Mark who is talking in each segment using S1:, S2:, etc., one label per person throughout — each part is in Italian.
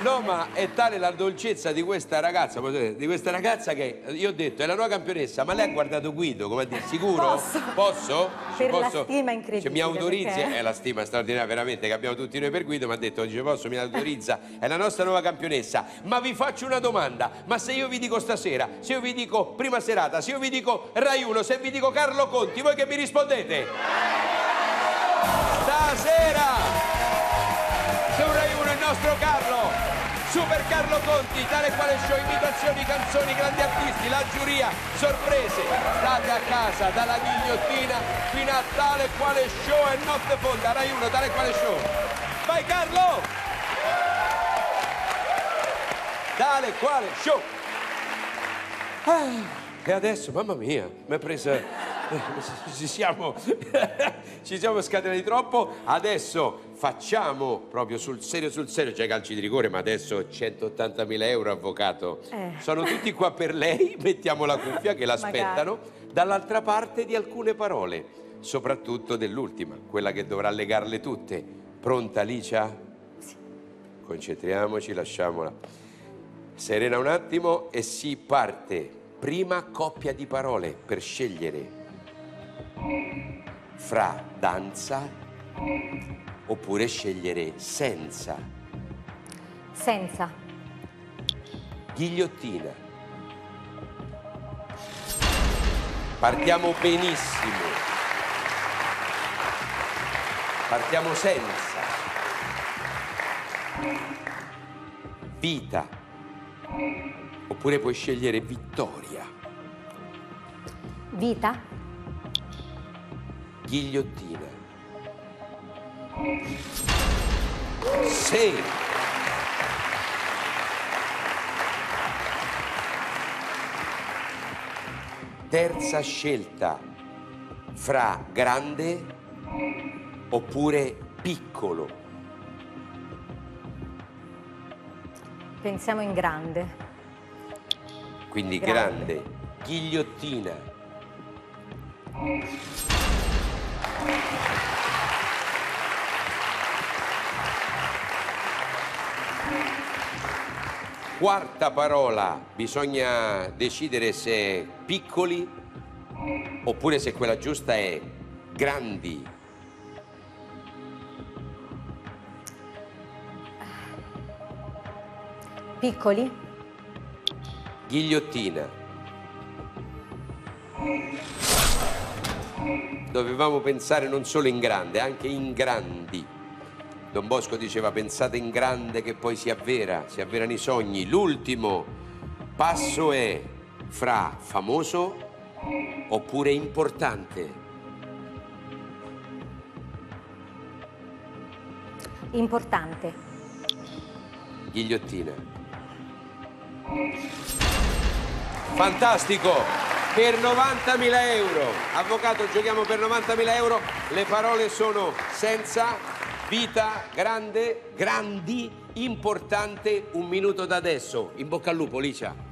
S1: No, ma è tale la dolcezza di questa ragazza, che io ho detto è la nuova campionessa, ma lei ha guardato Guido, come a dire, sicuro? Posso?
S2: Per
S1: Posso?
S2: la stima incredibile.
S1: Mi autorizzi?
S2: Perché...
S1: È la stima straordinaria veramente che abbiamo tutti noi per Guido, mi ha detto, dice, posso, mi autorizza? È la nostra nuova campionessa. Ma vi faccio una domanda, ma se io vi dico stasera, se io vi dico prima serata, se io vi dico Rai 1, se vi dico Carlo Conti, voi che mi rispondete? Stasera su Rai 1 il nostro Carlo, Super Carlo Conti, tale quale show, imitazioni, canzoni, grandi artisti, la giuria, sorprese. State a casa dalla ghigliottina fino a tale quale show e notte fonda. Rai 1, tale quale show. Vai Carlo! Tale quale show. E adesso, mamma mia, mi è presa... ci siamo scatenati troppo. Adesso facciamo proprio sul serio, c'è calci di rigore, ma adesso 180.000 euro, avvocato. Sono tutti qua per lei, mettiamo la cuffia che l'aspettano dall'altra parte di alcune parole, soprattutto dell'ultima, quella che dovrà legarle tutte. Pronta Licia? Sì. Concentriamoci, lasciamola serena un attimo e si parte. Prima coppia di parole per scegliere fra danza oppure scegliere senza.
S2: Senza.
S1: Ghigliottina. Partiamo benissimo. Partiamo senza. Vita. Oppure puoi scegliere vittoria.
S2: Vita.
S1: Ghigliottina. Sì. Terza scelta fra grande oppure piccolo.
S2: Pensiamo in grande.
S1: Quindi grande. Ghigliottina. Quarta parola, bisogna decidere se piccoli oppure se quella giusta è grandi.
S2: Piccoli.
S1: Ghigliottina. Dovevamo pensare non solo in grande, anche in grandi. Don Bosco diceva pensate in grande che poi si avverano i sogni. L'ultimo passo è fra famoso oppure importante.
S2: Importante.
S1: Ghigliottina. Fantastico! Per 90.000 euro. Avvocato, giochiamo per 90.000 euro. Le parole sono senza, vita, grande, grandi, importante. Un minuto da adesso. In bocca al lupo, Licia.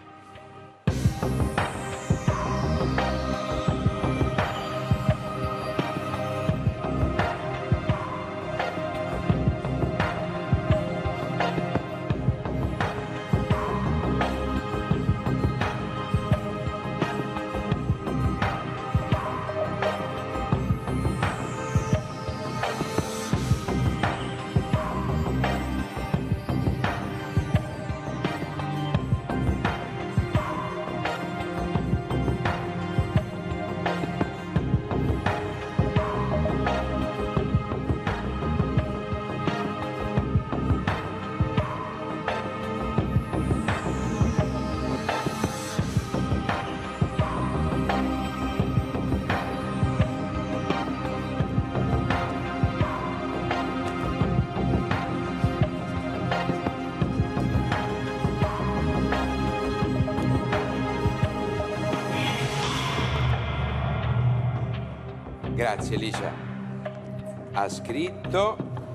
S1: Grazie Licia. Ha scritto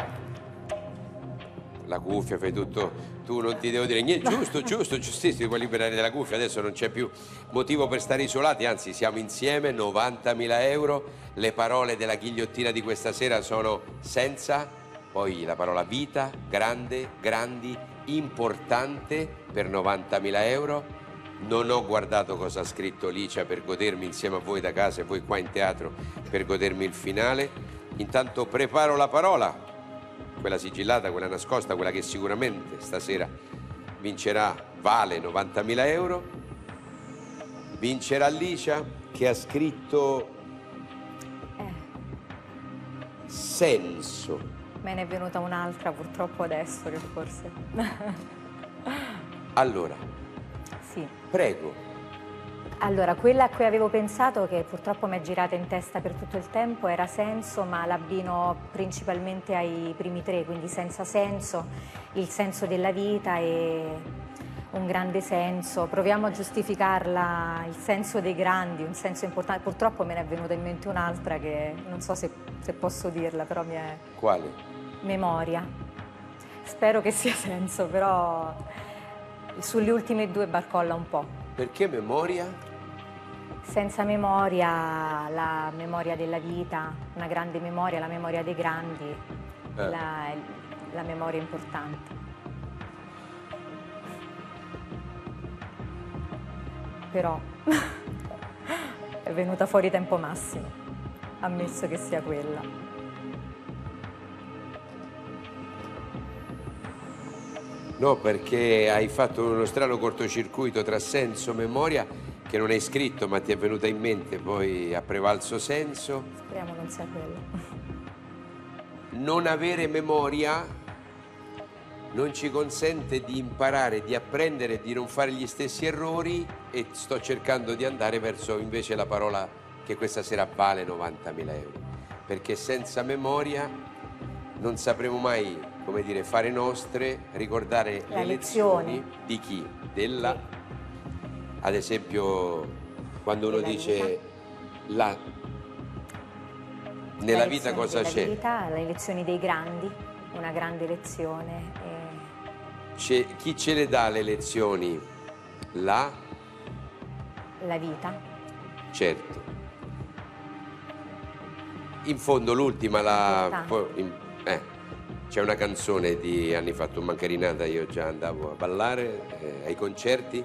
S1: la cuffia, fai tutto tu, non ti devo dire niente. Giustissimo, puoi liberare della cuffia, adesso non c'è più motivo per stare isolati, anzi siamo insieme. 90.000 euro. Le parole della ghigliottina di questa sera sono senza, poi la parola vita, grande, grandi, importante per 90.000 euro. Non ho guardato cosa ha scritto Licia per godermi insieme a voi da casa e voi qua in teatro per godermi il finale. Intanto preparo la parola, quella sigillata, quella nascosta, quella che sicuramente stasera vincerà, vale 90.000 euro. Vincerà Licia, che ha scritto senso.
S2: Me ne è venuta un'altra purtroppo adesso che forse...
S1: Allora,
S2: Sì.
S1: prego.
S2: Allora, quella a cui avevo pensato, che purtroppo mi è girata in testa per tutto il tempo, era senso, ma l'abbino principalmente ai primi tre, quindi senza senso, il senso della vita e un grande senso. Proviamo a giustificarla, il senso dei grandi, un senso importante. Purtroppo me ne è venuta in mente un'altra che non so se posso dirla, però mi è...
S1: Quale?
S2: Memoria. Spero che sia senso, però sulle ultime due barcolla un po'.
S1: Perché memoria?
S2: Senza memoria, la memoria della vita, una grande memoria, la memoria dei grandi, la memoria importante. Però è venuta fuori tempo massimo, ammesso che sia quella.
S1: No, perché hai fatto uno strano cortocircuito tra senso e memoria che non hai scritto, ma ti è venuta in mente, poi ha prevalso senso.
S2: Speriamo non sia quello.
S1: Non avere memoria non ci consente di imparare, di apprendere, di non fare gli stessi errori, e sto cercando di andare verso invece la parola che questa sera vale 90.000 euro. Perché senza memoria non sapremo mai, come dire, fare nostre, ricordare le lezioni di chi? Della, ad esempio, quando uno dice nella vita cosa c'è?
S2: Le lezioni dei grandi, una grande lezione.
S1: Chi ce le dà le lezioni? La
S2: vita.
S1: Certo. In fondo l'ultima, c'è una canzone di anni fa, tu mancarinata, io già andavo a ballare ai concerti,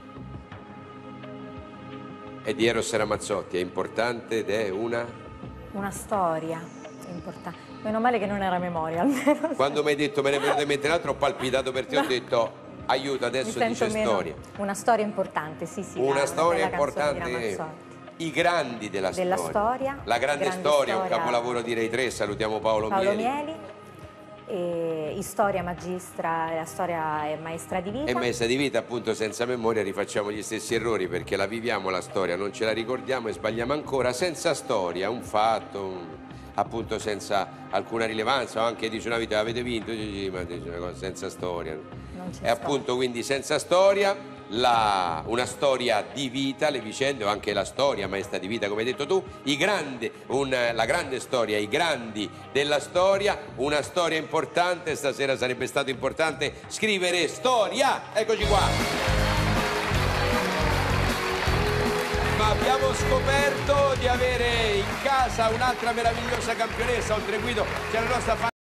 S1: è di Eros Ramazzotti, è importante ed è
S2: una storia importante. Meno male che non era memoria, almeno.
S1: Quando mi hai detto me ne è venuto in mente l'altro, ho palpitato per te, ho detto aiuto, adesso dice storia.
S2: Una storia importante, sì.
S1: Una storia importante. I grandi della storia. La grande storia, un capolavoro di Rai 3, salutiamo Paolo Mieli.
S2: E Storia Magistra, la storia è maestra di vita.
S1: E maestra di vita, appunto, senza memoria rifacciamo gli stessi errori, perché la viviamo la storia, non ce la ricordiamo e sbagliamo ancora. Senza storia, un fatto, appunto senza alcuna rilevanza, o anche dice una vita avete vinto, ma dice una cosa senza storia. E appunto quindi senza storia, una storia di vita, le vicende, o anche la storia maestra di vita come hai detto tu, la grande storia, i grandi della storia, una storia importante. Stasera sarebbe stato importante scrivere storia, eccoci qua. Ma abbiamo scoperto di avere in casa un'altra meravigliosa campionessa, oltre Guido c'è la nostra